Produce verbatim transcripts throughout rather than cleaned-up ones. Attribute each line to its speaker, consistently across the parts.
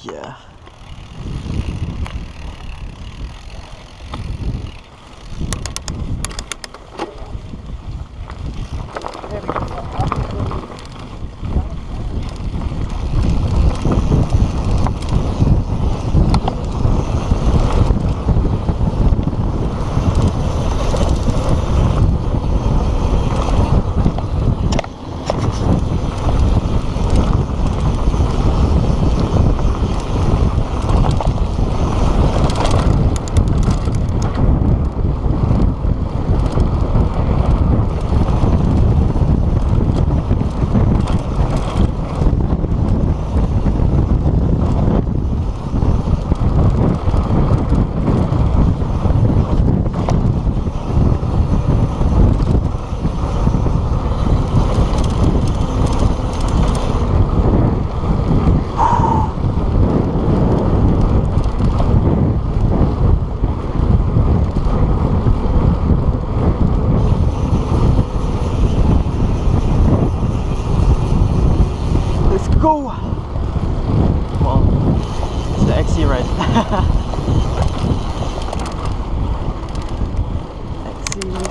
Speaker 1: yeah. Go! Well, it's the X C ride. X C.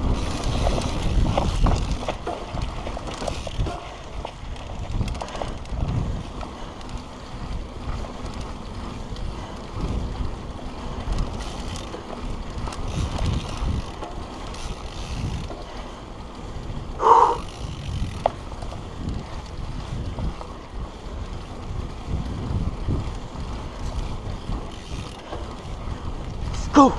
Speaker 1: Go!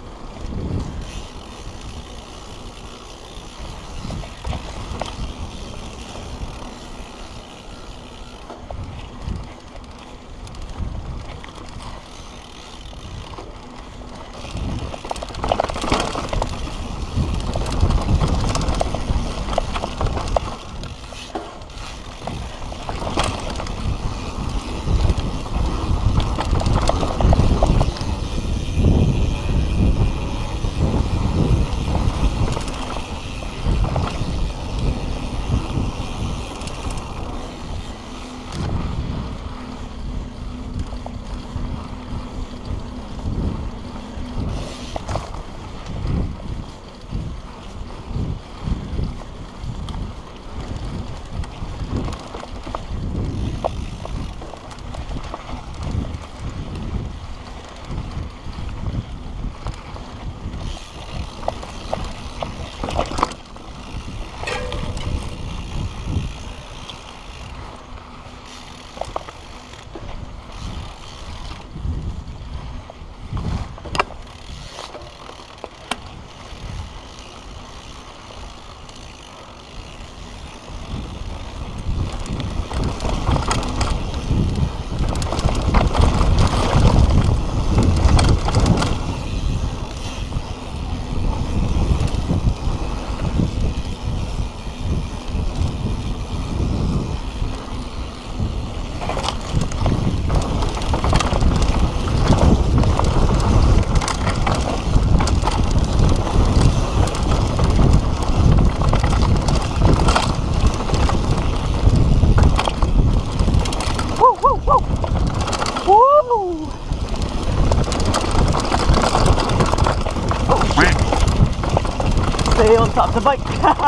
Speaker 1: Stay on top of the bike.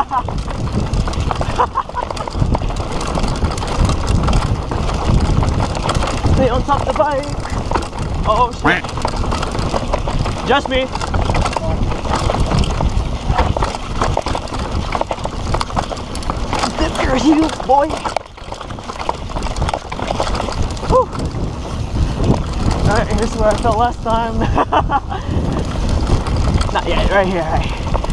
Speaker 1: Stay on top of the bike. Oh shit. Just me. Dip your heels, boy. Whew. Alright, here's where I felt last time. Not yet, right here, right.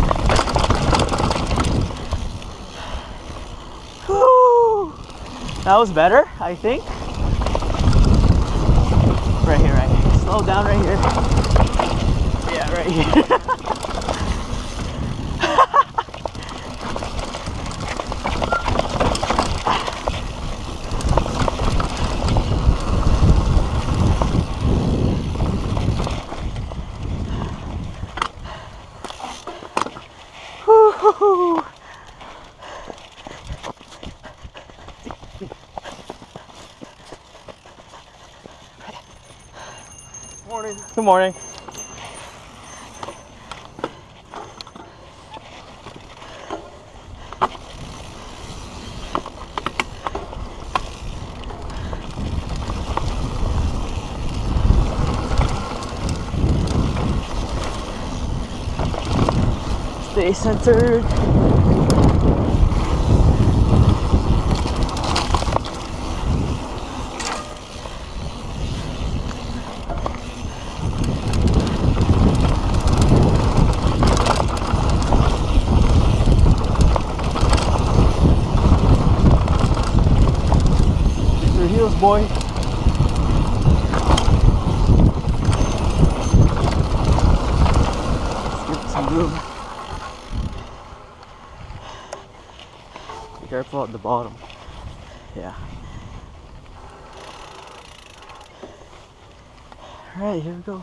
Speaker 1: Whew. That was better, I think. Right here, right here. Slow down right here. Yeah, right here. Whew.
Speaker 2: morning.
Speaker 1: Good morning. Stay centered. Your heels, boy. Let's give it some room. Be careful at the bottom. Yeah. Alright, here we go.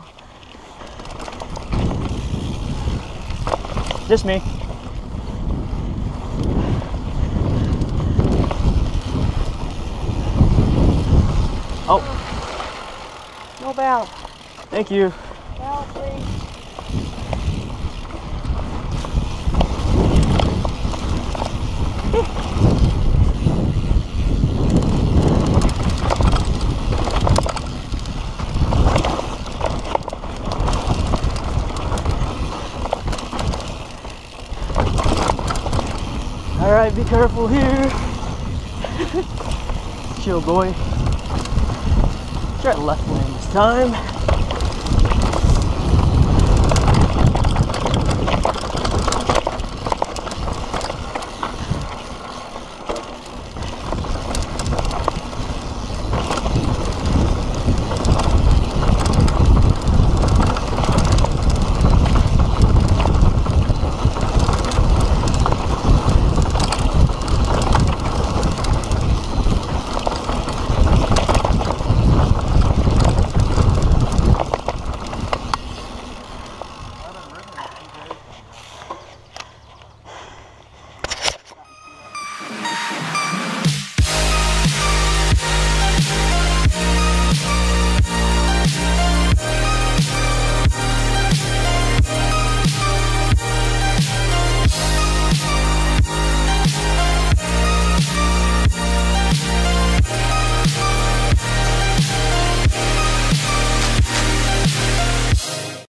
Speaker 1: Just me. Oh.
Speaker 2: No bell.
Speaker 1: Thank you.
Speaker 2: Bell, please.
Speaker 1: Alright, be careful here. Chill, boy. Try left lane this time.